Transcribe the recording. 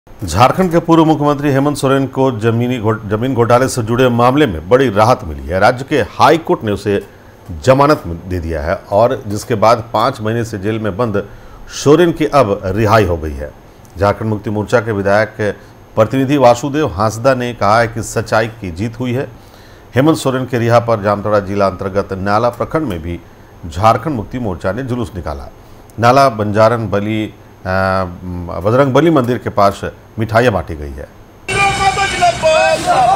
झारखंड के पूर्व मुख्यमंत्री हेमंत सोरेन को जमीन घोटाले से जुड़े मामले में बड़ी राहत मिली है। राज्य के हाई कोर्ट ने उसे जमानत दे दिया है और जिसके बाद 5 महीने से जेल में बंद सोरेन की अब रिहाई हो गई है। झारखंड मुक्ति मोर्चा के विधायक प्रतिनिधि वासुदेव हांसदा ने कहा है कि सच्चाई की जीत हुई है। हेमंत सोरेन के रिहा पर जामताड़ा जिला अंतर्गत नाला प्रखंड में भी झारखंड मुक्ति मोर्चा ने जुलूस निकाला। नाला बजरंग बली मंदिर के पास मिठाइयाँ बांटी गई है।